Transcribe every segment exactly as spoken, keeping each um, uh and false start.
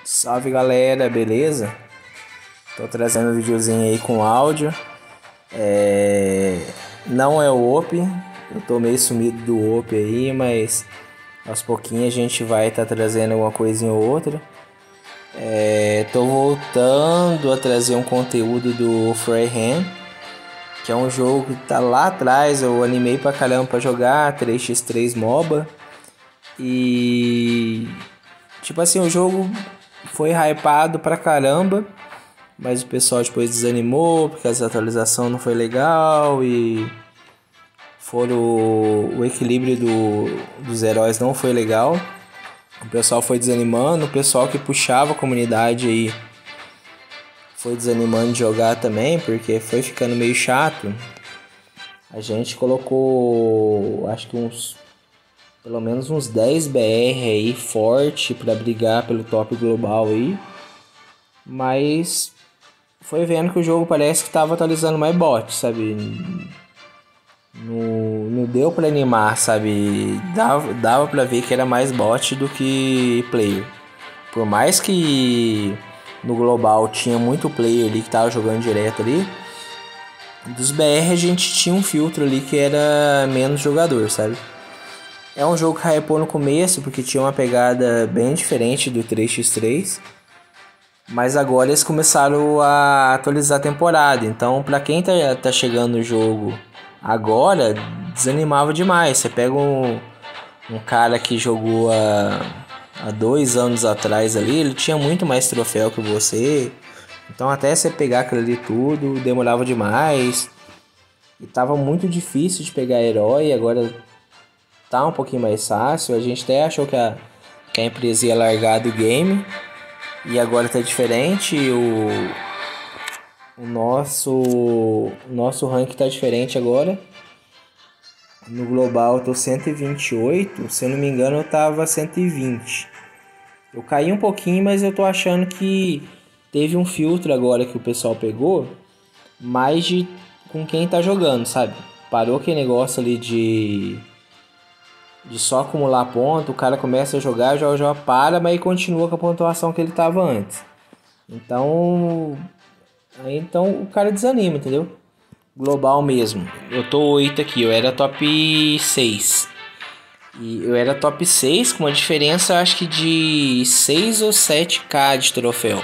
Salve galera, beleza? Tô trazendo um videozinho aí com áudio. É... Não é o Op, eu tô meio sumido do Op aí, mas aos pouquinhos a gente vai estar tá trazendo alguma coisinha ou outra. É... Tô voltando a trazer um conteúdo do Freyhand, que é um jogo que tá lá atrás, eu animei pra caramba pra jogar, três contra três MOBA. E tipo assim, o jogo foi hypado pra caramba, mas o pessoal depois desanimou porque essa atualização não foi legal e foram, o equilíbrio do, dos heróis não foi legal. O pessoal foi desanimando, o pessoal que puxava a comunidade aí foi desanimando de jogar também, porque foi ficando meio chato. A gente colocou, acho que uns pelo menos uns dez B R aí forte para brigar pelo top global aí. Mas foi vendo que o jogo parece que tava atualizando mais bot, sabe? Não, não deu para animar, sabe? Dava, dava para ver que era mais bot do que player. Por mais que no global tinha muito player ali que tava jogando direto ali, dos B R a gente tinha um filtro ali que era menos jogador, sabe? É um jogo que hypou no começo porque tinha uma pegada bem diferente do três contra três. Mas agora eles começaram a atualizar a temporada. Então, pra quem tá, tá chegando no jogo agora, desanimava demais. Você pega um, um cara que jogou há, há dois anos atrás ali, ele tinha muito mais troféu que você. Então, até você pegar aquilo ali tudo, demorava demais. E tava muito difícil de pegar herói. Agora tá um pouquinho mais fácil. A gente até achou que a, que a empresa ia largar do game. E agora tá diferente. O, o nosso o nosso rank tá diferente agora. No global eu tô cento e vinte e oito. Se eu não me engano eu tava cento e vinte. Eu caí um pouquinho, mas eu tô achando que teve um filtro agora que o pessoal pegou. Mais de com quem tá jogando, sabe? Parou aquele negócio ali de... de só acumular ponto, o cara começa a jogar, já já para, mas continua com a pontuação que ele tava antes. Então, aí então o cara desanima, entendeu? Global mesmo. Eu tô oito aqui, eu era top seis. E eu era top seis com uma diferença acho que de seis ou sete k de troféu.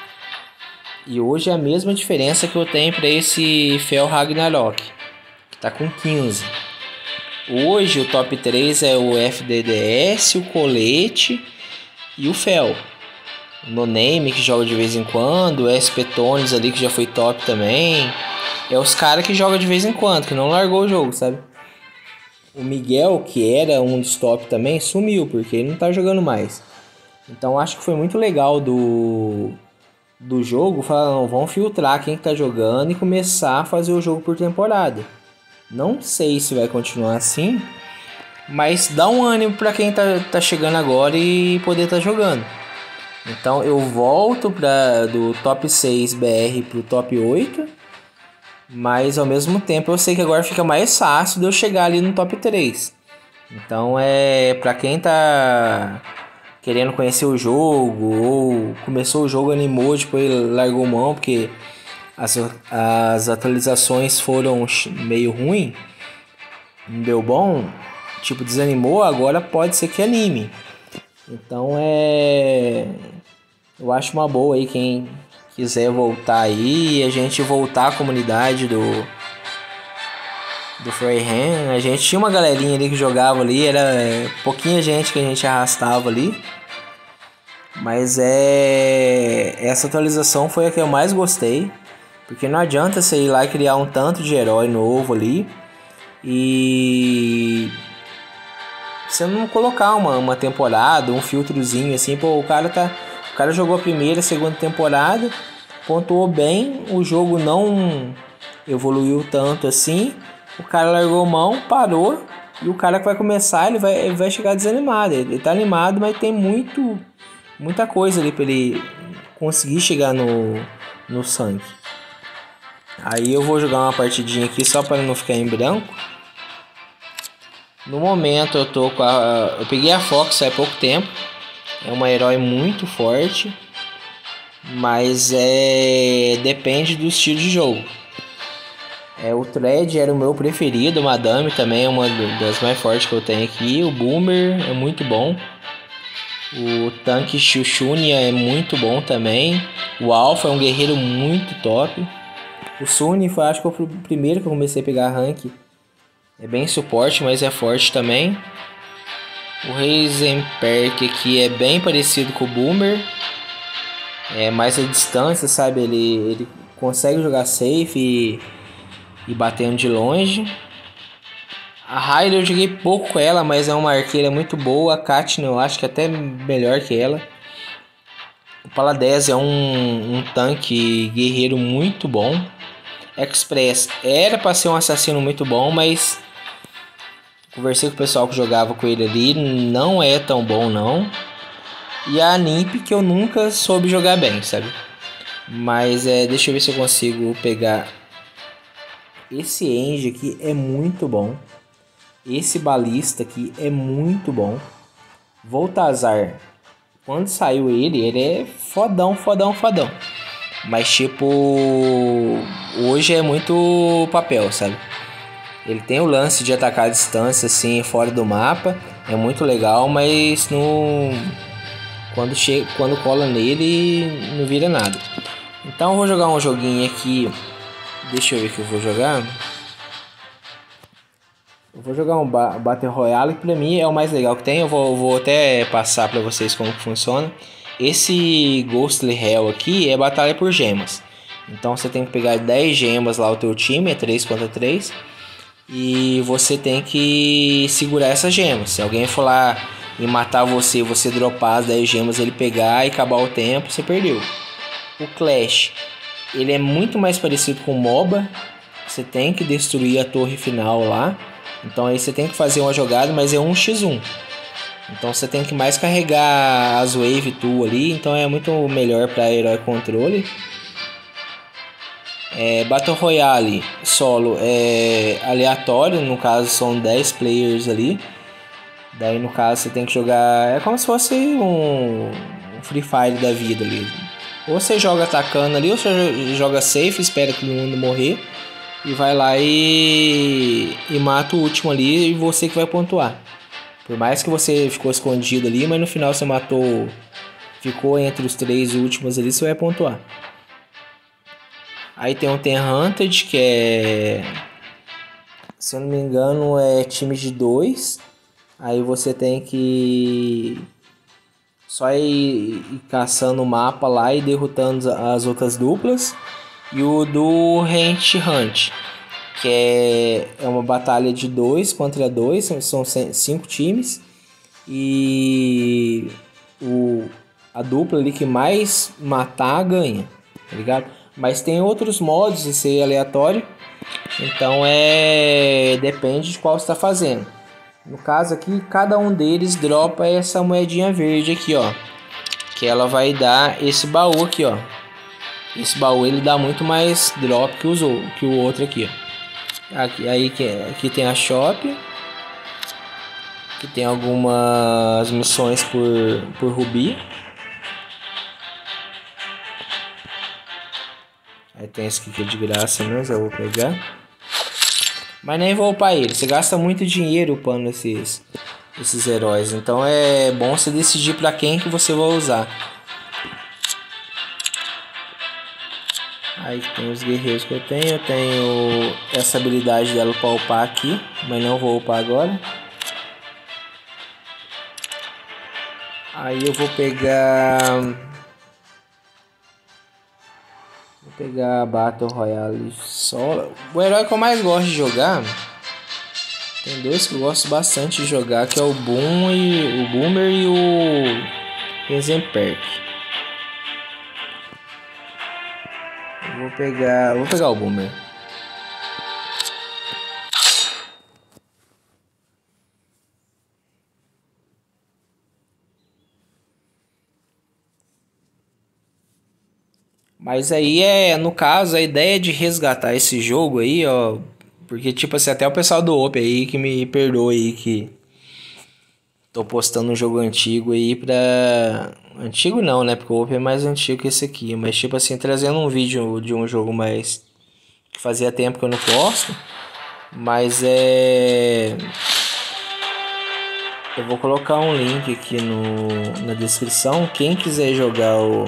E hoje é a mesma diferença que eu tenho para esse Fel Ragnarok, que tá com quinze. Hoje o top três é o F D D S, o Colete e o Fel. O No Name que joga de vez em quando, o S P Tones ali que já foi top também. É os caras que jogam de vez em quando, que não largou o jogo, sabe? O Miguel, que era um dos top também, sumiu porque ele não tá jogando mais. Então acho que foi muito legal do, do jogo falar, não, vamos filtrar quem que tá jogando e começar a fazer o jogo por temporada. Não sei se vai continuar assim, mas dá um ânimo para quem tá, tá chegando agora e poder tá jogando. Então eu volto pra, do top seis B R pro top oito, mas ao mesmo tempo eu sei que agora fica mais fácil de eu chegar ali no top três. Então é para quem tá querendo conhecer o jogo ou começou o jogo, animou, depois largou mão porque As, as atualizações foram meio ruim, não deu bom, tipo desanimou, agora pode ser que anime. Então é, eu acho uma boa aí quem quiser voltar aí, a gente voltar à comunidade do do Freyhand. A gente tinha uma galerinha ali que jogava ali, era pouquinha gente que a gente arrastava ali. Mas é, essa atualização foi a que eu mais gostei. Porque não adianta você ir lá e criar um tanto de herói novo ali e você não colocar uma, uma temporada, um filtrozinho assim, pô, o cara tá, o cara jogou a primeira, a segunda temporada, pontuou bem, o jogo não evoluiu tanto assim, o cara largou mão, parou, e o cara que vai começar, ele vai, ele vai chegar desanimado, ele, ele tá animado, mas tem muito, muita coisa ali pra ele conseguir chegar no, no sangue. Aí eu vou jogar uma partidinha aqui só para não ficar em branco. No momento eu tô com a... eu peguei a Fox há pouco tempo. É uma herói muito forte. Mas é depende do estilo de jogo. É, o Thread era o meu preferido, o Madame também é uma das mais fortes que eu tenho aqui. O Boomer é muito bom. O Tanque Chuchunia é muito bom também. O Alpha é um guerreiro muito top. O Sunny foi, acho que foi o primeiro que eu comecei a pegar rank. É bem suporte, mas é forte também. O Heisenberg aqui é bem parecido com o Boomer. É mais a distância, sabe? Ele, ele consegue jogar safe e, e batendo de longe. A Hylia eu joguei pouco com ela, mas é uma arqueira muito boa. A Katna eu acho que é até melhor que ela. O Paladez é um, um tanque guerreiro muito bom. Express era para ser um assassino muito bom, mas conversei com o pessoal que jogava com ele ali, não é tão bom não. E a Nimp que eu nunca soube jogar bem, sabe? Mas é, deixa eu ver se eu consigo pegar. Esse Engie aqui é muito bom. Esse balista aqui é muito bom. Voltazar, quando saiu ele, ele é fodão, fodão, fodão. Mas tipo, hoje é muito papel, sabe? Ele tem o lance de atacar a distância assim, fora do mapa. É muito legal, mas no... quando, chega, quando cola nele, não vira nada. Então eu vou jogar um joguinho aqui. Deixa eu ver o que eu vou jogar. Eu vou jogar um Battle Royale, que pra mim é o mais legal que tem. Eu vou, vou até passar pra vocês como que funciona. Esse Ghostly Hell aqui é batalha por gemas. Então você tem que pegar dez gemas lá, o teu time é três contra três. E você tem que segurar essas gemas. Se alguém for lá e matar você, você dropar as dez gemas, ele pegar e acabar o tempo, você perdeu. O Clash, ele é muito mais parecido com o MOBA. Você tem que destruir a torre final lá. Então aí você tem que fazer uma jogada, mas é um contra um. Então você tem que mais carregar as wave tool ali. Então é muito melhor para herói controle. É, Battle Royale solo é aleatório. No caso são dez players ali. Daí no caso você tem que jogar. É como se fosse um Free Fire da vida ali. Ou você joga atacando ali, ou você joga safe, espera que todo mundo morrer. E vai lá e, e mata o último ali e você que vai pontuar. Por mais que você ficou escondido ali, mas no final você matou, ficou entre os três últimos ali, você vai pontuar. Aí tem o Ten Hunted, que é, se eu não me engano, é time de dois. Aí você tem que só ir, ir caçando o mapa lá e derrotando as outras duplas. E o do Ranch Hunt, que é, é uma batalha de dois contra dois, são cinco times. E o, a dupla ali que mais matar ganha, tá ligado? Mas tem outros modos de ser aleatório, então é depende de qual você está fazendo. No caso aqui, cada um deles dropa essa moedinha verde aqui, ó, que ela vai dar esse baú aqui, ó. Esse baú ele dá muito mais drop que, os, que o outro aqui, ó. Aqui, aí que aqui tem a shop, que tem algumas missões por, por rubi. Aí tem esse aqui que é de graça mesmo, eu vou pegar. Mas nem vou upar ele, você gasta muito dinheiro upando esses, esses heróis. Então é bom você decidir para quem que você vai usar. Aí tem os guerreiros que eu tenho. Eu tenho essa habilidade dela para upar aqui, mas não vou upar agora. Aí eu vou pegar... Vou pegar a Battle Royale solo. O herói que eu mais gosto de jogar... Tem dois que eu gosto bastante de jogar, que é o Boom e o Boomer e o Heisenberg. Vou pegar, vou pegar o Boomer. Mas aí é, no caso, a ideia de resgatar esse jogo aí, ó, porque tipo assim, até o pessoal do Op aí que me perdoa aí que tô postando um jogo antigo aí pra... Antigo não, né? Porque o Open é mais antigo que esse aqui. Mas tipo assim, trazendo um vídeo de um jogo mais... que fazia tempo que eu não posto. Mas é... eu vou colocar um link aqui no, na descrição. Quem quiser jogar o...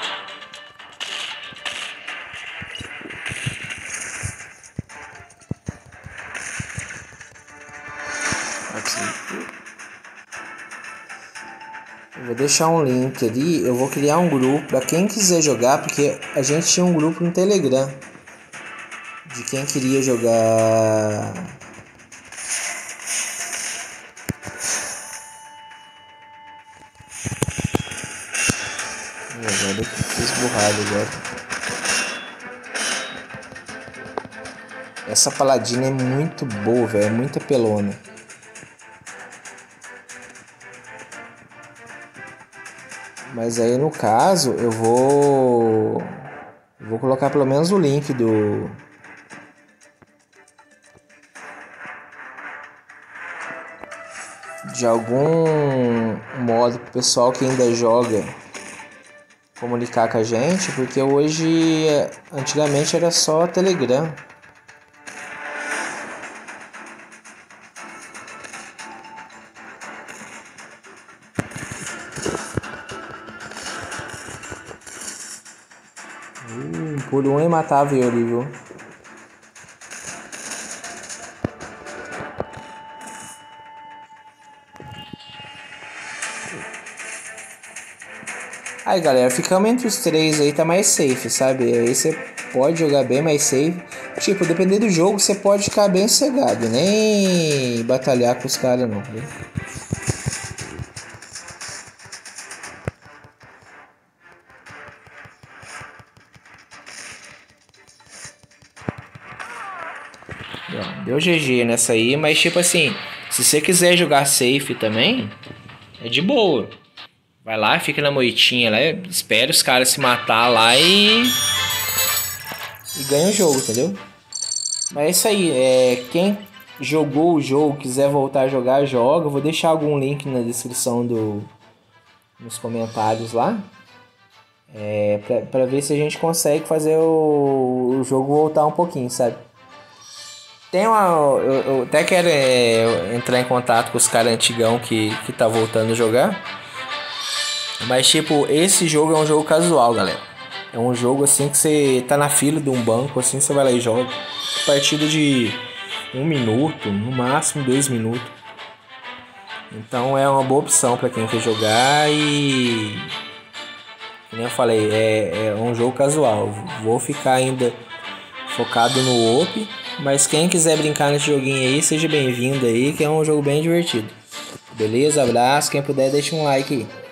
Eu vou deixar um link ali. Eu vou criar um grupo para quem quiser jogar, porque a gente tinha um grupo no Telegram de quem queria jogar. Agora eu fiz burrado agora. Essa paladina é muito boa, velho. É muito apelona. Mas aí no caso eu vou vou colocar pelo menos o link do de algum modo pro pessoal que ainda joga comunicar com a gente, porque hoje, antigamente era só Telegram. Hum, por um e matava eu ali, viu? Aí galera, ficamos entre os três aí, tá mais safe, sabe? Aí você pode jogar bem mais safe. Tipo, dependendo do jogo, você pode ficar bem cegado, nem batalhar com os caras não, viu? Deu G G nessa aí, mas tipo assim, se você quiser jogar safe também, é de boa. Vai lá, fica na moitinha lá, espera os caras se matar lá e... e ganha o jogo, entendeu? Mas é isso aí, é... quem jogou o jogo, quiser voltar a jogar, joga. Eu vou deixar algum link na descrição do... nos comentários lá. É... Pra, pra ver se a gente consegue fazer o, o jogo voltar um pouquinho, sabe? Tem uma... Eu, eu até quero é, entrar em contato com os caras antigão que, que tá voltando a jogar. Mas tipo, esse jogo é um jogo casual, galera. É um jogo assim que você tá na fila de um banco, assim, você vai lá e joga. Partida de um minuto, no máximo dois minutos. Então é uma boa opção pra quem quer jogar e... como eu falei, é, é um jogo casual. Vou ficar ainda focado no O P, mas quem quiser brincar nesse joguinho aí, seja bem-vindo aí, que é um jogo bem divertido. Beleza? Abraço. Quem puder, deixa um like aí.